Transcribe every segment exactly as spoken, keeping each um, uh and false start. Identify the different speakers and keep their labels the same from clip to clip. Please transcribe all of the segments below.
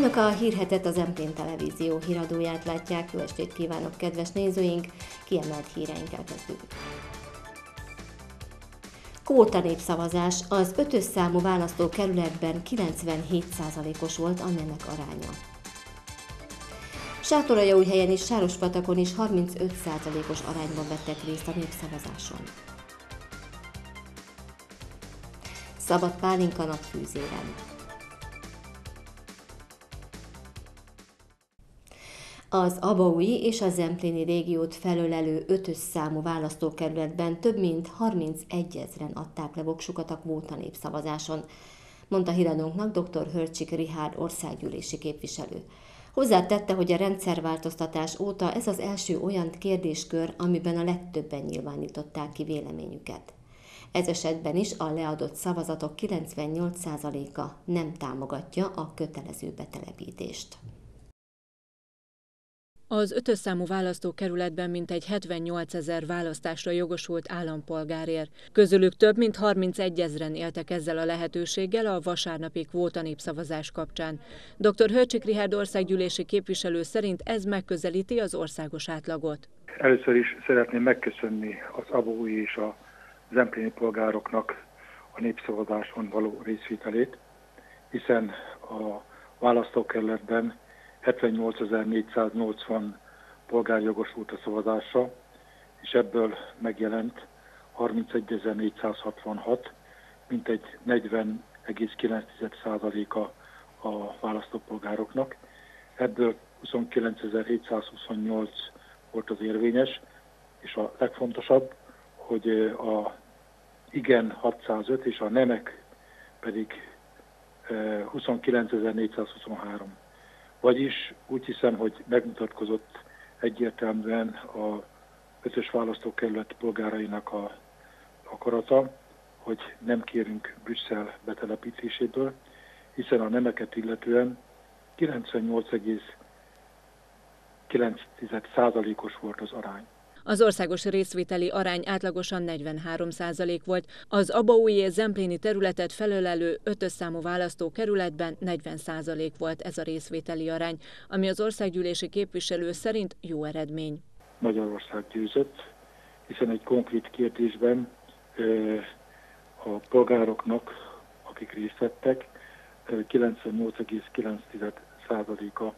Speaker 1: Önök a Hírhetet, az Emplén Televízió híradóját látják. Jó estét kívánok, kedves nézőink! Kiemelt híreinkkel kezdjük. Kvóta népszavazás. Az ötös számú választókerületben kilencvenhét százalékos volt a nemek aránya. Sátoraljaújhelyen és Sárospatakon is harmincöt százalékos arányban vettek részt a népszavazáson. Szabad pálinka napfűzéren. Az abaúji és a zempléni régiót felölelő ötös számú választókerületben több mint harmincegyezren adták le voksukat a kvóta népszavazáson, mondta híradónknak dr. Hörcsik Richárd országgyűlési képviselő. Hozzátette, hogy a rendszerváltoztatás óta ez az első olyan kérdéskör, amiben a legtöbben nyilvánították ki véleményüket. Ez esetben is a leadott szavazatok kilencvennyolc százaléka nem támogatja a kötelező betelepítést.
Speaker 2: Az ötös számú választókerületben mintegy hetvennyolcezer választásra jogosult állampolgár ér. Közülük több mint harmincegyezren éltek ezzel a lehetőséggel a vasárnapi kvóta népszavazás kapcsán. dr. Hörcsik Richárd országgyűlési képviselő szerint ez megközelíti az országos átlagot.
Speaker 3: Először is szeretném megköszönni az abaúji és a zempléni polgároknak a népszavazáson való részvételét, hiszen a választókerületben hetvennyolcezer-négyszáznyolcvan polgár jogosult a szavazásra, és ebből megjelent harmincegyezer-négyszázhatvanhat, mintegy negyven egész kilenc százaléka a választópolgároknak. Ebből huszonkilencezer-hétszázhuszonnyolc volt az érvényes, és a legfontosabb, hogy a igen hatszázöt és a nemek pedig huszonkilencezer-négyszázhuszonhárom. Vagyis úgy hiszem, hogy megmutatkozott egyértelműen a ötös választókerület polgárainak a akarata, hogy nem kérünk Brüsszel betelepítéséből, hiszen a nemeket illetően kilencvennyolc egész kilenc százalékos volt az arány.
Speaker 2: Az országos részvételi arány átlagosan negyvenhárom százalék volt, az abaúji és zempléni területet felölelő ötös számú választókerületben negyven százalék volt ez a részvételi arány, ami az országgyűlési képviselő szerint jó eredmény.
Speaker 3: Magyarország győzött, hiszen egy konkrét kérdésben a polgároknak, akik részt vettek, kilencvennyolc egész kilenc százaléka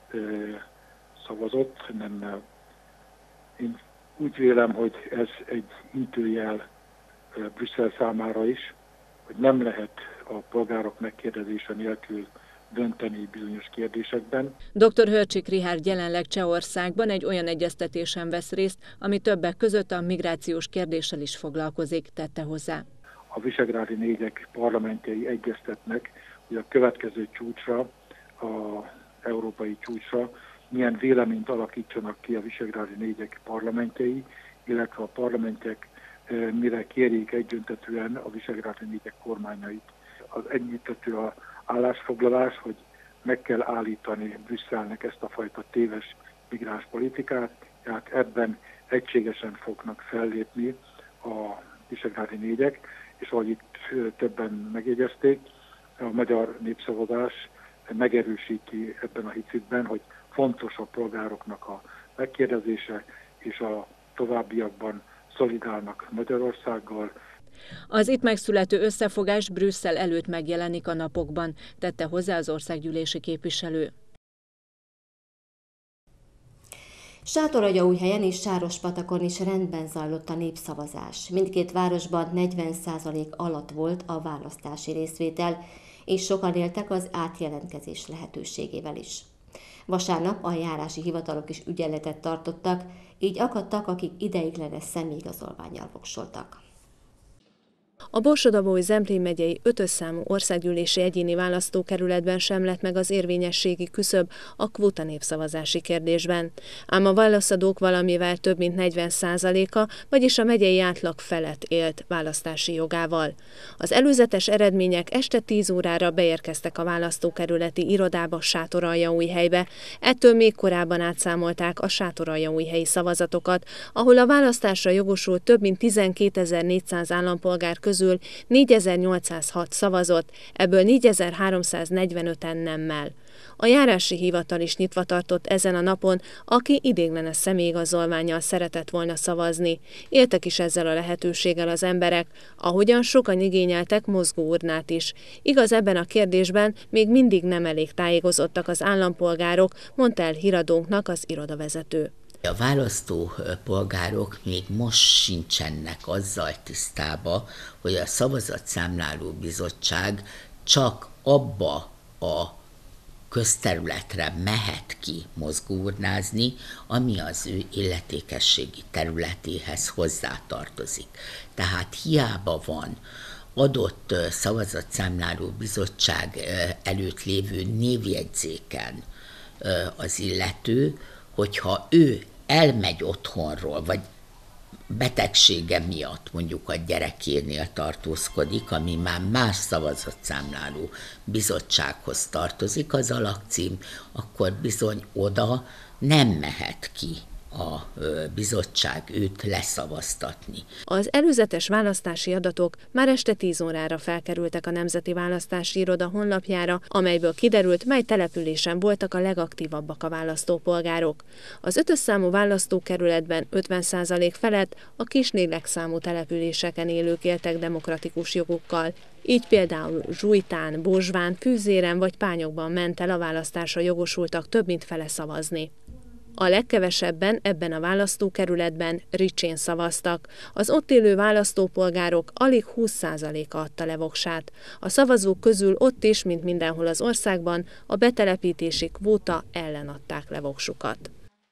Speaker 3: szavazott. Nem, én úgy vélem, hogy ez egy intőjel Brüsszel számára is, hogy nem lehet a polgárok megkérdezése nélkül dönteni bizonyos kérdésekben.
Speaker 2: dr. Hörcsik Richárd jelenleg Csehországban egy olyan egyeztetésen vesz részt, ami többek között a migrációs kérdéssel is foglalkozik, tette hozzá.
Speaker 3: A visegrádi négyek parlamentjei egyeztetnek, hogy a következő csúcsra, az európai csúcsra milyen véleményt alakítsanak ki a visegrádi négyek parlamentjei, illetve a parlamentek mire kérjék egyöntetűen a visegrádi négyek kormányait. Az egyöntetű a állásfoglalás, hogy meg kell állítani Brüsszelnek ezt a fajta téves migránspolitikát, tehát ebben egységesen fognak fellépni a visegrádi négyek, és ahogy itt többen megjegyezték, a magyar népszavazás megerősíti ebben a hitükben, hogy fontos a polgároknak a megkérdezése, és a továbbiakban szolidálnak Magyarországgal.
Speaker 2: Az itt megszülető összefogás Brüsszel előtt megjelenik a napokban, tette hozzá az országgyűlési képviselő.
Speaker 1: Sátoraljaújhelyen és Sárospatakon is rendben zajlott a népszavazás. Mindkét városban negyven százalék alatt volt a választási részvétel, és sokan éltek az átjelentkezés lehetőségével is. Vasárnap a járási hivatalok is ügyeletet tartottak, így akadtak, akik ideiglenes személyigazolvánnyal voksoltak.
Speaker 4: A Borsod-Abaúj-Zemplén megyei ötös számú országgyűlési egyéni választókerületben sem lett meg az érvényességi küszöb a kvóta népszavazási kérdésben. Ám a válaszadók valamivel több mint negyven százaléka, vagyis a megyei átlag felett élt választási jogával. Az előzetes eredmények este tíz órára beérkeztek a választókerületi irodába Sátoraljaújhelybe, ettől még korábban átszámolták a sátoraljaújhelyi szavazatokat, ahol a választásra jogosult több mint tizenkétezer-négyszáz állampolgár közül közül négyezer-nyolcszázhat szavazott, ebből négyezer-háromszáznegyvenöten nemmel. A járási hivatal is nyitva tartott ezen a napon, aki ideiglenes személyigazolvánnyal szeretett volna szavazni. Éltek is ezzel a lehetőséggel az emberek, ahogyan sokan igényeltek mozgóurnát is. Igaz, ebben a kérdésben még mindig nem elég tájékozottak az állampolgárok, mondta el híradónknak az irodavezető.
Speaker 5: A választópolgárok még most sincsenek azzal tisztába, hogy a szavazatszámláló bizottság csak abba a közterületre mehet ki mozgóurnázni, ami az ő illetékességi területéhez hozzátartozik. Tehát hiába van adott szavazatszámláló bizottság előtt lévő névjegyzéken az illető, hogyha ő elmegy otthonról, vagy betegsége miatt mondjuk a gyerekénél tartózkodik, ami már más szavazatszámláló bizottsághoz tartozik az alakcím, akkor bizony oda nem mehet ki a bizottság őt leszavaztatni.
Speaker 4: Az előzetes választási adatok már este tíz órára felkerültek a Nemzeti Választási Iroda honlapjára, amelyből kiderült, mely településen voltak a legaktívabbak a választópolgárok. Az ötös számú választókerületben ötven százalék felett a kislélegszámú településeken élők éltek demokratikus jogukkal. Így például Zsújtán, Bozsván, Fűzéren vagy Pányokban ment el a választásra jogosultak több mint fele szavazni. A legkevesebben ebben a választókerületben Ricsén szavaztak. Az ott élő választópolgárok alig húsz százaléka adta le voksát. A szavazók közül ott is, mint mindenhol az országban, a betelepítési kvóta ellen adták le voksukat.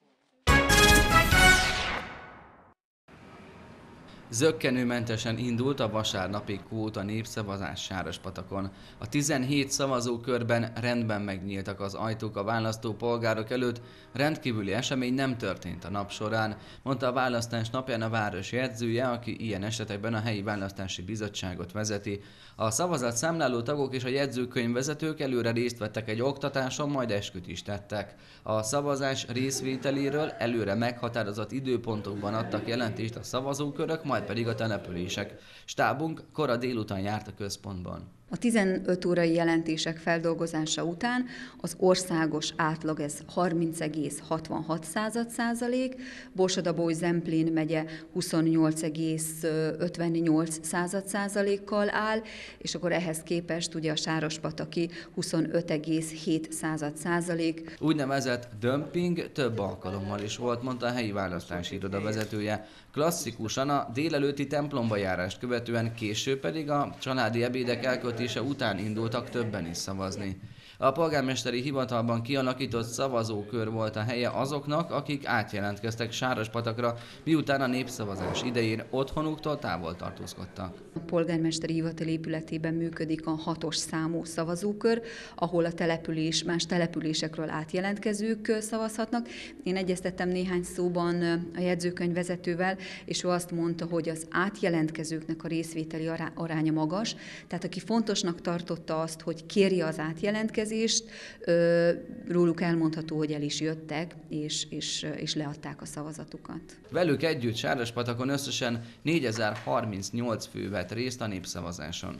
Speaker 6: Zökkenőmentesen indult a vasárnapi kvóta népszavazás Sárospatakon. A tizenhét szavazókörben rendben megnyíltak az ajtók a választópolgárok előtt, rendkívüli esemény nem történt a nap során, mondta a választás napján a város jegyzője, aki ilyen esetekben a helyi választási bizottságot vezeti. A szavazatszámláló tagok és a jegyzőkönyvvezetők előre részt vettek egy oktatáson, majd esküt is tettek. A szavazás részvételéről előre meghatározott időpontokban adtak jelentést a szavazókörök, majd pedig a települések. Stábunk kora délután járt a központban.
Speaker 7: A tizenöt órai jelentések feldolgozása után az országos átlag ez harminc egész hatvanhat százalék, Borsod-Abaúj-Zemplén megye huszonnyolc egész ötvennyolc százalékkal áll, és akkor ehhez képest ugye a sárospataki huszonöt egész hét százalék.
Speaker 6: Úgynevezett dömping több alkalommal is volt, mondta a helyi választási iroda vezetője. Klasszikusan a délelőtti templomba járást követően, később pedig a családi ebédek elkötése után indultak többen is szavazni. A polgármesteri hivatalban kialakított szavazókör volt a helye azoknak, akik átjelentkeztek Sárospatakra, miután a népszavazás idején otthonuktól távol tartózkodtak.
Speaker 7: A polgármesteri hivatal épületében működik a hatos számú szavazókör, ahol a település, más településekről átjelentkezők szavazhatnak. Én egyeztettem néhány szóban a jegyzőkönyvvezetővel, és ő azt mondta, hogy az átjelentkezőknek a részvételi aránya magas, tehát aki fontosnak tartotta azt, hogy kérje az átjelentkezést, róluk elmondható, hogy el is jöttek, és, és, és leadták a szavazatukat.
Speaker 6: Velük együtt Sárospatakon összesen négyezer-harmincnyolc fő vett részt a népszavazáson.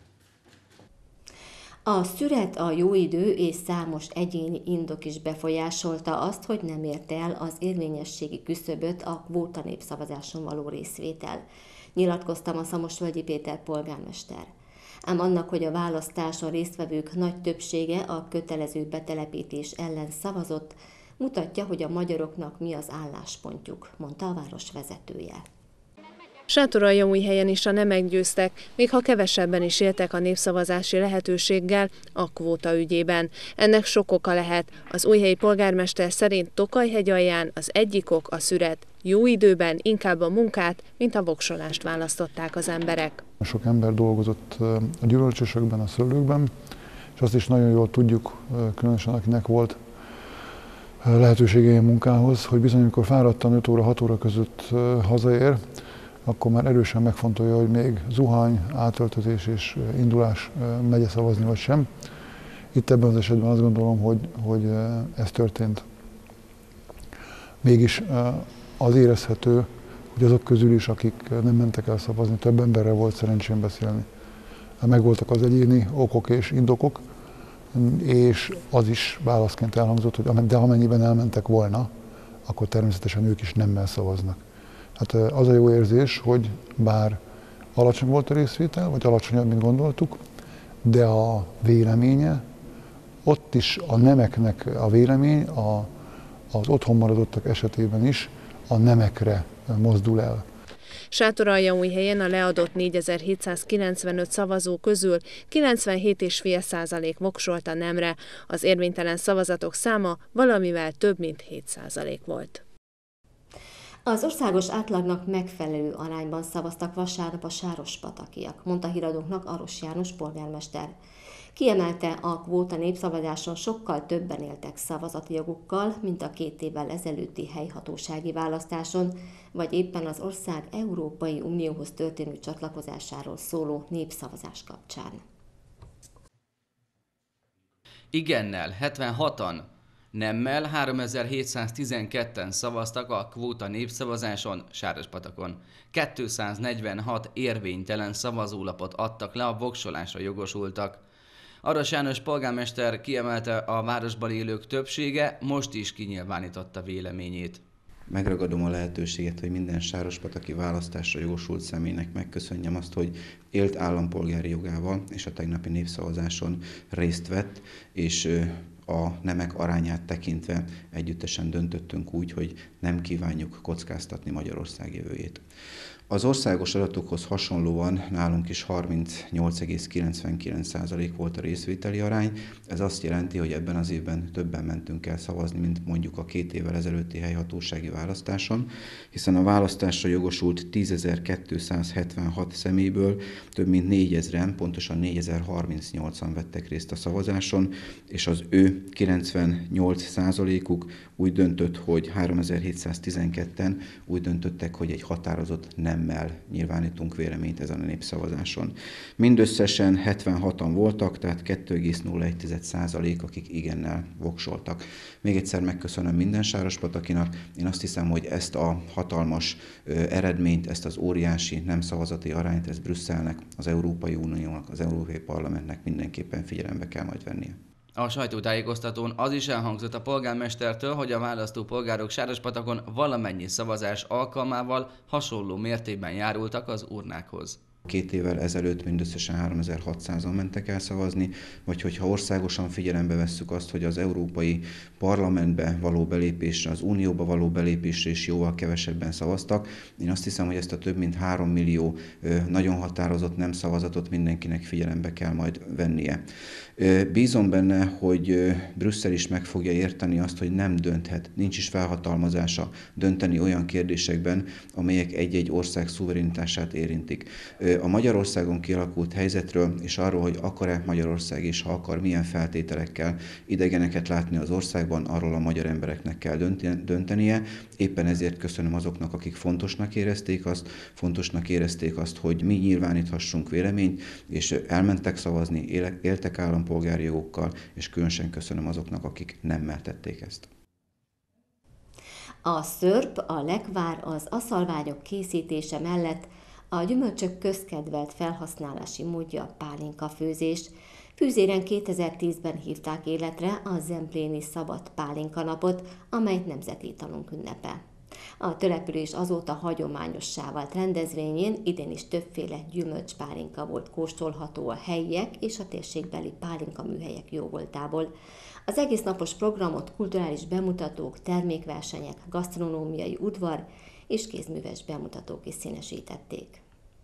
Speaker 1: A szüret, a jó idő és számos egyéni indok is befolyásolta azt, hogy nem érte el az érvényességi küszöböt a kvóta népszavazáson való részvétel. Nyilatkoztam a Szamosvölgyi Péter polgármester. Ám annak, hogy a választáson résztvevők nagy többsége a kötelező betelepítés ellen szavazott, mutatja, hogy a magyaroknak mi az álláspontjuk, mondta a város vezetője.
Speaker 4: Sátoraljaújhelyen is a nemek győztek, még ha kevesebben is éltek a népszavazási lehetőséggel a kvóta ügyében. Ennek sok oka lehet. Az újhelyi polgármester szerint Tokajhegyalján az egyik ok a szüret. Jó időben inkább a munkát, mint a voksolást választották az emberek.
Speaker 8: Sok ember dolgozott a gyümölcsösökben, a szőlőkben, és azt is nagyon jól tudjuk, különösen akinek volt lehetősége a munkához, hogy bizony, amikor fáradtan öt óra, hat óra között hazaér, akkor már erősen megfontolja, hogy még zuhany, átöltözés és indulás megye szavazni vagy sem. Itt ebben az esetben azt gondolom, hogy, hogy ez történt. Mégis az érezhető, hogy azok közül is, akik nem mentek el szavazni, több emberrel volt szerencsém beszélni. Megvoltak az egyéni okok és indokok, és az is válaszként elhangzott, hogy de amennyiben elmentek volna, akkor természetesen ők is nemmel szavaznak. Hát az a jó érzés, hogy bár alacsony volt a részvétel, vagy alacsonyabb, mint gondoltuk, de a véleménye, ott is a nemeknek a vélemény, a, az otthon maradottak esetében is a nemekre mozdul el.
Speaker 4: Sátoraljaújhelyen a leadott négyezer-hétszázkilencvenöt szavazó közül kilencvenhét egész öt százalék voksolt a nemre, az érvénytelen szavazatok száma valamivel több mint hét százalék volt.
Speaker 1: Az országos átlagnak megfelelő arányban szavaztak vasárnap a sárospatakiak, mondta híradónknak Aros János polgármester. Kiemelte, a kvóta népszavazáson sokkal többen éltek szavazati jogukkal, mint a két évvel ezelőtti helyhatósági választáson, vagy éppen az ország Európai Unióhoz történő csatlakozásáról szóló népszavazás kapcsán.
Speaker 6: Igennel hetvenhatan, nemmel háromezer-hétszáztizenketten szavaztak a kvóta népszavazáson Sárospatakon. kétszáznegyvenhat érvénytelen szavazólapot adtak le a voksolásra jogosultak. Aros János polgármester kiemelte, a városban élők többsége most is kinyilvánította véleményét.
Speaker 9: Megragadom a lehetőséget, hogy minden sárospataki választásra jogosult személynek megköszönjem azt, hogy élt állampolgári jogával, és a tegnapi népszavazáson részt vett, és a nemek arányát tekintve együttesen döntöttünk úgy, hogy nem kívánjuk kockáztatni Magyarország jövőjét. Az országos adatokhoz hasonlóan nálunk is harmincnyolc egész kilencvenkilenc százalék volt a részvételi arány. Ez azt jelenti, hogy ebben az évben többen mentünk el szavazni, mint mondjuk a két évvel ezelőtti helyhatósági választáson, hiszen a választásra jogosult tízezer-kétszázhetvenhat személyből több mint négyezren, pontosan négyezer-harmincnyolcan vettek részt a szavazáson, és az ő kilencvennyolc százalékuk úgy döntött, hogy háromezer-hétszáztizenketten úgy döntöttek, hogy egy határozott nemmel nyilvánítunk véleményt ezen a népszavazáson. Mindösszesen hetvenhatan voltak, tehát kettő egész nulla egy százalék, akik igennel voksoltak. Még egyszer megköszönöm minden sárospatakinak. Én azt hiszem, hogy ezt a hatalmas eredményt, ezt az óriási nem szavazati arányt, ezt Brüsszelnek, az Európai Uniónak, az Európai Parlamentnek mindenképpen figyelembe kell majd vennie.
Speaker 6: A sajtótájékoztatón az is elhangzott a polgármestertől, hogy a választópolgárok Sárospatakon valamennyi szavazás alkalmával hasonló mértékben járultak az urnákhoz.
Speaker 9: Két évvel ezelőtt mindösszesen háromezer-hatszázan mentek el szavazni, vagy hogyha országosan figyelembe vesszük azt, hogy az Európai Parlamentbe való belépésre, az Unióba való belépésre is jóval kevesebben szavaztak. Én azt hiszem, hogy ezt a több mint három millió nagyon határozott nem szavazatot mindenkinek figyelembe kell majd vennie. Bízom benne, hogy Brüsszel is meg fogja érteni azt, hogy nem dönthet, nincs is felhatalmazása dönteni olyan kérdésekben, amelyek egy-egy ország szuverenitását érintik. A Magyarországon kialakult helyzetről, és arról, hogy akar-e Magyarország, és ha akar, milyen feltételekkel idegeneket látni az országban, arról a magyar embereknek kell döntenie. Éppen ezért köszönöm azoknak, akik fontosnak érezték azt, fontosnak érezték azt, hogy mi nyilváníthassunk véleményt, és elmentek szavazni, éltek állampolgári jogokkal, és különösen köszönöm azoknak, akik nemmel tették ezt.
Speaker 1: A szörp, a lekvár, az aszalványok készítése mellett a gyümölcsök közkedvelt felhasználási módja a pálinkafőzés. Füzéren kétezer-tízben hívták életre a Zempléni Szabad Pálinka napot, amely nemzeti italunk ünnepe. A település azóta hagyományossá vált rendezvényén idén is többféle gyümölcspálinka volt kóstolható a helyiek és a térségbeli pálinka műhelyek jóvoltából. Az egész napos programot kulturális bemutatók, termékversenyek, gasztronómiai udvar és kézműves bemutatók is színesítették.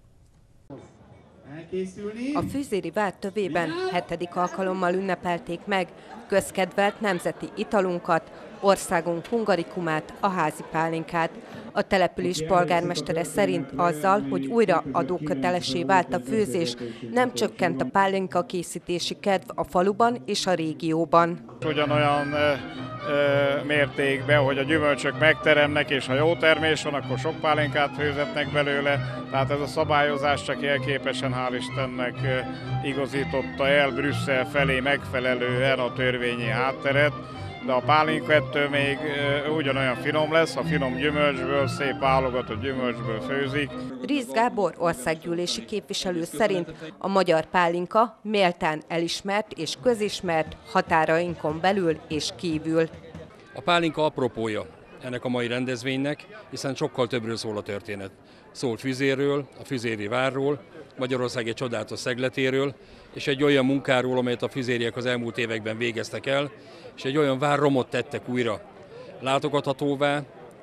Speaker 10: A Füzéri vár tövében hetedik alkalommal ünnepelték meg közkedvelt nemzeti italunkat, országunk hungarikumát, a házi pálinkát. A település polgármestere szerint azzal, hogy újra adókötelessé vált a főzés, nem csökkent a pálinka készítési kedv a faluban és a régióban.
Speaker 11: Ugyanolyan ö, ö, mértékben, hogy a gyümölcsök megteremnek, és ha jó termés van, akkor sok pálinkát főzetnek belőle. Tehát ez a szabályozás csak jelképesen, hál' Istennek igazította el Brüsszel felé megfelelően a törvényi hátteret. de a pálinka ettől még ugyanolyan finom lesz, a finom gyümölcsből, szép válogatott gyümölcsből főzik.
Speaker 10: Riesz Gábor országgyűlési képviselő szerint a magyar pálinka méltán elismert és közismert határainkon belül és kívül.
Speaker 12: A pálinka apropója ennek a mai rendezvénynek, hiszen sokkal többről szól a történet. Szólt Füzérről, a füzéri várról, Magyarország egy csodálatos szegletéről, és egy olyan munkáról, amelyet a füzériek az elmúlt években végeztek el, és egy olyan várromot tettek újra látogathatóvá,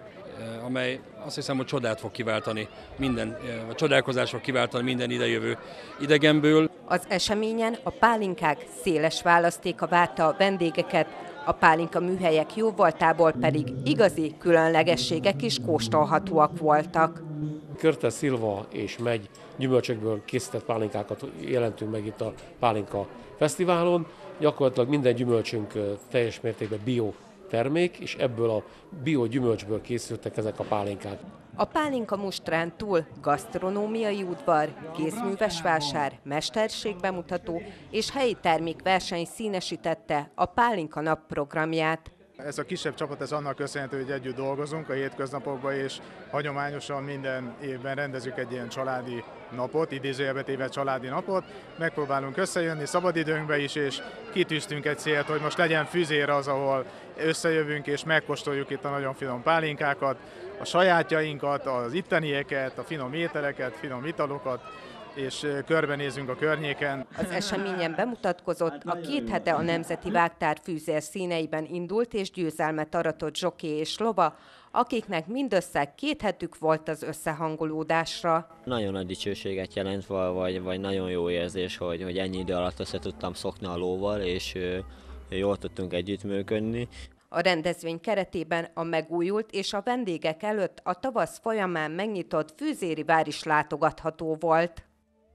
Speaker 12: amely azt hiszem, hogy csodát fog kiváltani minden, vagy csodálkozás fog kiváltani minden idejövő idegenből.
Speaker 10: Az eseményen a pálinkák széles választéka várta a vendégeket, a pálinka műhelyek jóvoltából pedig igazi különlegességek is kóstolhatóak voltak.
Speaker 13: Körte, szilva és megy gyümölcsökből készített pálinkákat jelentünk meg itt a Pálinka Fesztiválon. Gyakorlatilag minden gyümölcsünk teljes mértékben bio termék, és ebből a bio gyümölcsből készültek ezek a pálinkák.
Speaker 10: A pálinka mustrán túl gasztronómiai udvar, kézműves vásár, mesterség bemutató és helyi termékverseny színesítette a Pálinka Nap programját.
Speaker 14: Ez a kisebb csapat ez annak köszönhető, hogy együtt dolgozunk a hétköznapokban, és hagyományosan minden évben rendezünk egy ilyen családi napot, idézőjelbe téve családi napot. Megpróbálunk összejönni szabadidőnkbe is, és kitűztünk egy célt, hogy most legyen Füzér az, ahol összejövünk és megkóstoljuk itt a nagyon finom pálinkákat, a sajátjainkat, az ittenieket, a finom ételeket, finom italokat, és körbenézünk a környéken.
Speaker 10: Az eseményen bemutatkozott a két hete a Nemzeti Vágtár Fűzér színeiben indult és győzelmet aratott zsoké és lova, akiknek mindössze két hetük volt az összehangolódásra.
Speaker 15: Nagyon nagy dicsőséget jelent, vagy, vagy nagyon jó érzés, hogy, hogy ennyi idő alatt össze tudtam szokni a lóval, és jól tudtunk együttműködni.
Speaker 10: A rendezvény keretében a megújult és a vendégek előtt a tavasz folyamán megnyitott Füzéri vár is látogatható volt.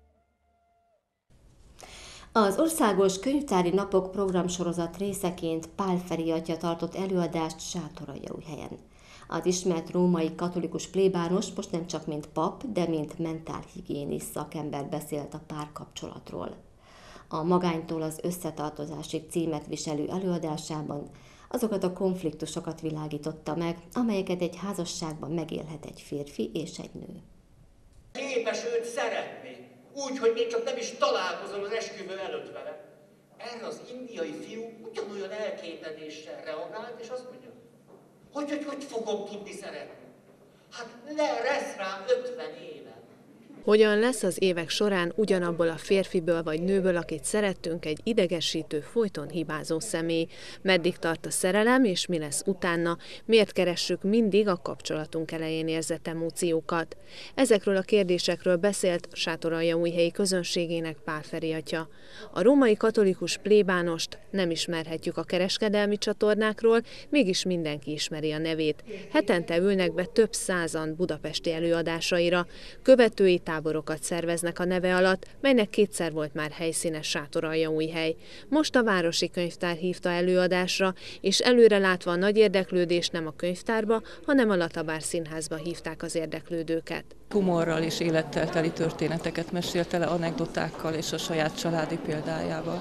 Speaker 1: Az Országos Könyvtári Napok programsorozat részeként Pál Feri atya tartott előadást Sátoraljaújhelyen. Az ismert római katolikus plébános most nem csak mint pap, de mint mentálhigiénis szakember beszélt a párkapcsolatról. A Magánytól az összetartozásig címet viselő előadásában azokat a konfliktusokat világította meg, amelyeket egy házasságban megélhet egy férfi és egy nő.
Speaker 16: Képes őt szeretni, úgy, hogy még csak nem is találkozol az esküvő előtt vele. Erre az indiai fiú ugyanolyan elképedéssel reagált, és azt mondja, hogy hogy, hogy fogom tudni szeretni. Hát le, lesz rám ötven éve.
Speaker 4: Hogyan lesz az évek során ugyanabból a férfiből vagy nőből, akit szerettünk, egy idegesítő, folyton hibázó személy? Meddig tart a szerelem, és mi lesz utána? Miért keressük mindig a kapcsolatunk elején érzett emóciókat? Ezekről a kérdésekről beszélt Sátoraljaújhelyi közönségének Pál Feri atya. A római katolikus plébánost nem ismerhetjük a kereskedelmi csatornákról, mégis mindenki ismeri a nevét. Hetente ülnek be több százan budapesti előadásaira. Követői táborokat szerveznek a neve alatt, melynek kétszer volt már helyszíne Sátoraljaújhely. Most a Városi Könyvtár hívta előadásra, és előre látva a nagy érdeklődés nem a könyvtárba, hanem a Latabár Színházba hívták az érdeklődőket.
Speaker 17: Humorral és élettel teli történeteket mesélte le, anekdotákkal és a saját családi példájával.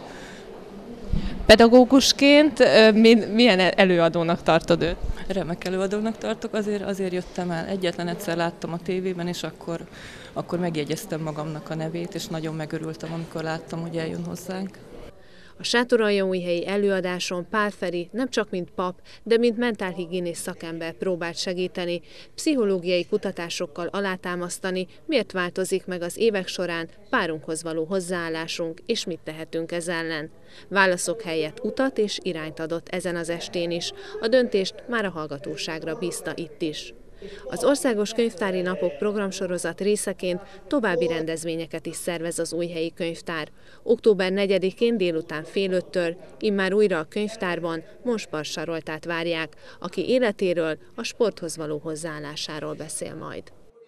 Speaker 18: Pedagógusként milyen előadónak tartod őt?
Speaker 17: Remek előadónak tartok, azért, azért jöttem el. Egyetlen egyszer láttam a tévében, és akkor, akkor megjegyeztem magamnak a nevét, és nagyon megörültem, amikor láttam, hogy eljön hozzánk.
Speaker 4: A Sátoraljaújhelyi előadáson Pál Feri nem csak mint pap, de mint mentálhigiénész szakember próbált segíteni, pszichológiai kutatásokkal alátámasztani, miért változik meg az évek során párunkhoz való hozzáállásunk, és mit tehetünk ez ellen. Válaszok helyett utat és irányt adott ezen az estén is, a döntést már a hallgatóságra bízta itt is. Az Országos Könyvtári Napok programsorozat részeként további rendezvényeket is szervez az Újhelyi Könyvtár. október negyedikén délután fél öttől immár újra a könyvtárban Monspar Saroltát várják, aki életéről, a sporthoz való hozzáállásáról beszél majd.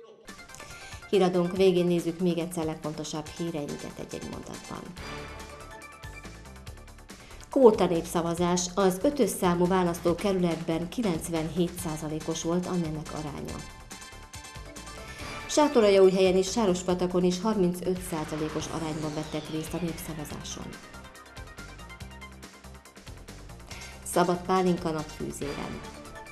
Speaker 1: Híradónk végén nézzük még egyszer legfontosabb híreinket egy-egy mondatban. Kvóta népszavazás, az ötös számú választókerületben kilencvenhét százalékos volt a nemek aránya. Sátoraljaújhelyen és Sárospatakon is harmincöt százalékos arányban vettek részt a népszavazáson. Szabad pálinka napfűzéren.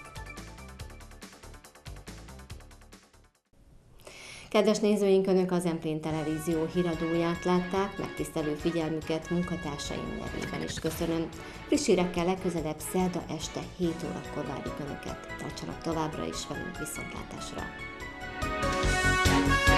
Speaker 1: Kedves nézőink, Önök az Emplén Televízió híradóját látták, megtisztelő figyelmüket munkatársaim nevében is köszönöm. Friss hírekkel legközelebb szerda este hét órakor várjuk Önöket. Tartsanak továbbra is velünk, viszontlátásra!